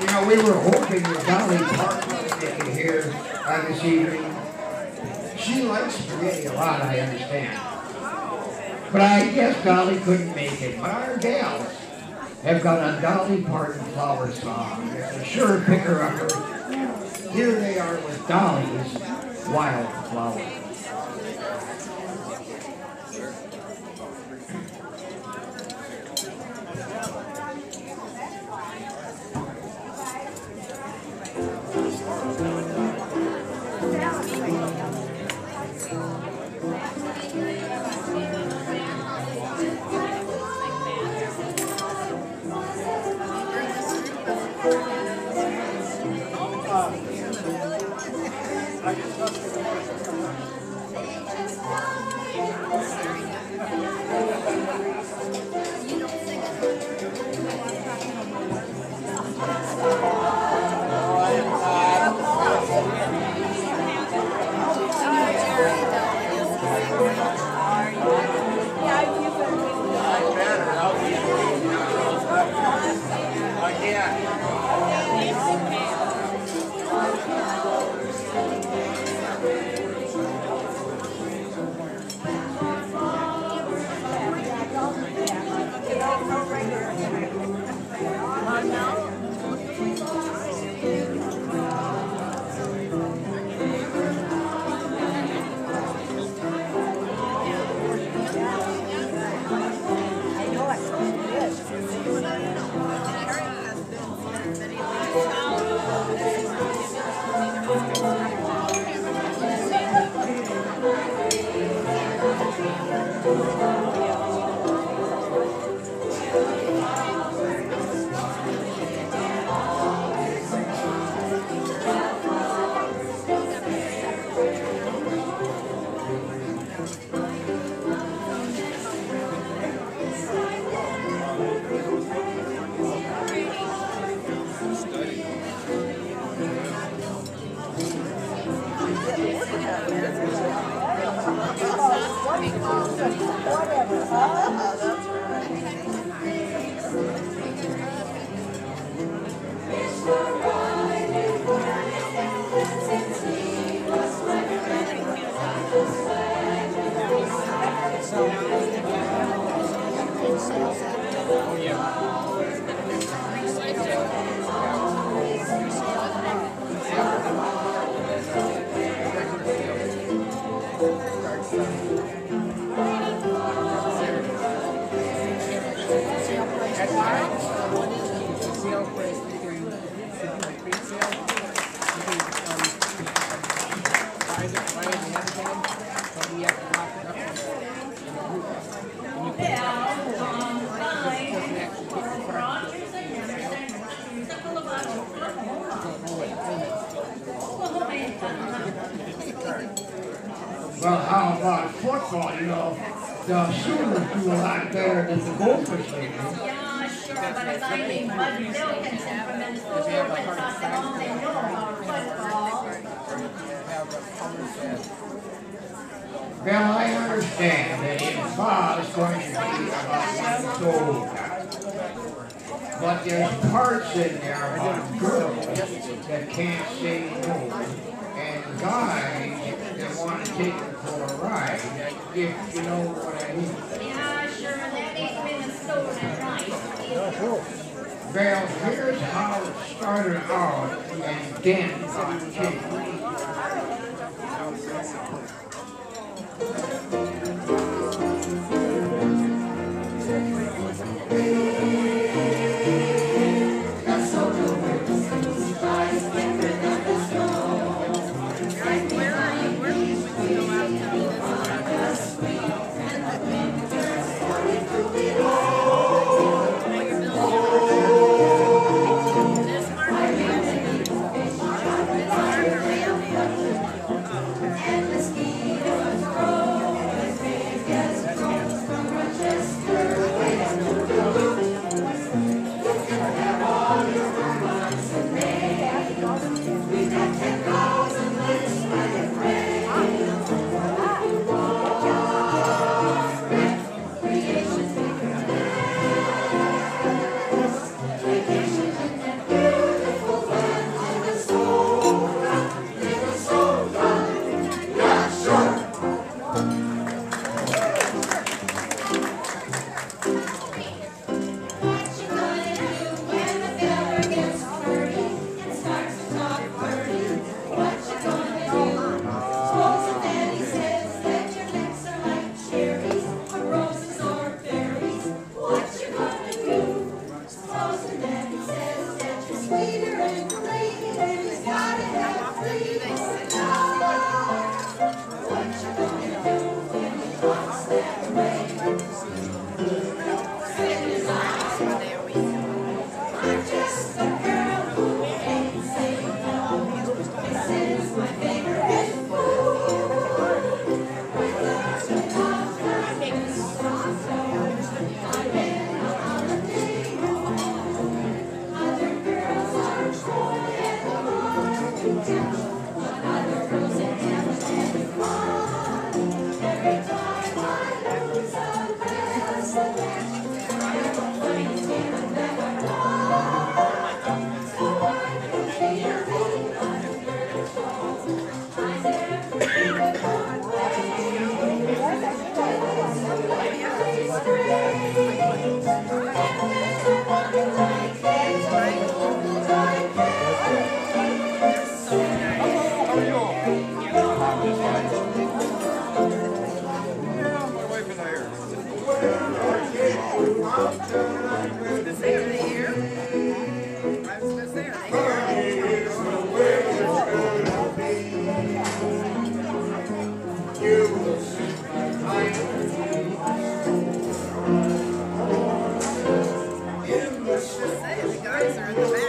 You know, we were hoping that Dolly Parton would make it here this evening. She likes spaghetti a lot, I understand. But I guess Dolly couldn't make it. But our gals have got a Dolly Parton flower song. It's a sure picker-upper. Here they are with Dolly's Wildflower. Well, how about football? You know, the Sooners do a lot better than the Gophers lately. Yeah, sure, but a guy named Bud Wilkinson from Minnesota went taught them all they know about football. Well, I understand that in fall it's going to be about Minnesota. But there's parts in there about girls that can't say no, and guys that want to take them for a ride, if you know what I mean. Yeah, sure, that ain't Minnesota, right? Well, here's how it started out, and then got changed. The guys are in the back.